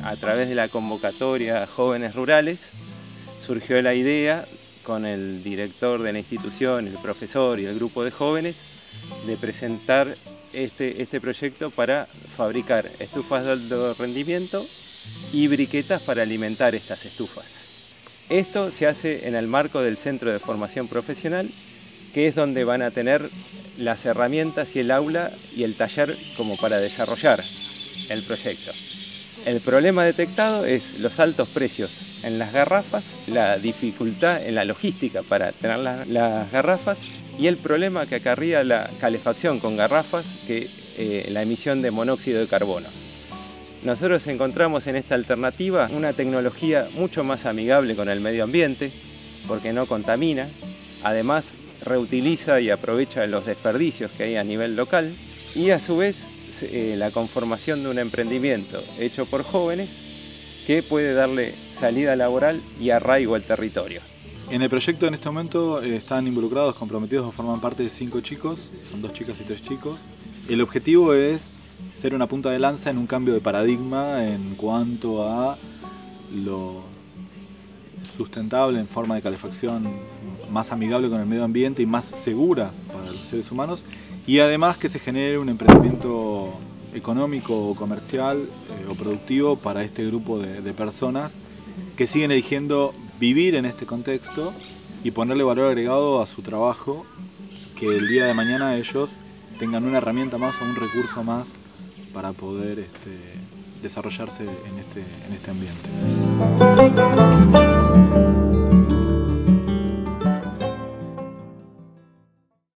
a través de la convocatoria Jóvenes Rurales, surgió la idea con el director de la institución, el profesor y el grupo de jóvenes, de presentar este proyecto para fabricar estufas de alto rendimiento y briquetas para alimentar estas estufas. Esto se hace en el marco del Centro de Formación Profesional, que es donde van a tener las herramientas y el aula y el taller como para desarrollar el proyecto. El problema detectado es los altos precios en las garrafas, la dificultad en la logística para tener las garrafas y el problema que acarrea la calefacción con garrafas, que la emisión de monóxido de carbono. Nosotros encontramos en esta alternativa una tecnología mucho más amigable con el medio ambiente, porque no contamina, además reutiliza y aprovecha los desperdicios que hay a nivel local y a su vez la conformación de un emprendimiento hecho por jóvenes que puede darle salida laboral y arraigo al territorio. En el proyecto en este momento están involucrados, comprometidos o forman parte de 5 chicos, son 2 chicas y 3 chicos. El objetivo es ser una punta de lanza en un cambio de paradigma en cuanto a lo sustentable en forma de calefacción más amigable con el medio ambiente y más segura para los seres humanos, y además que se genere un emprendimiento económico o comercial o productivo para este grupo de personas que siguen eligiendo vivir en este contexto y ponerle valor agregado a su trabajo, que el día de mañana ellos tengan una herramienta más o un recurso más para poder desarrollarse en este ambiente.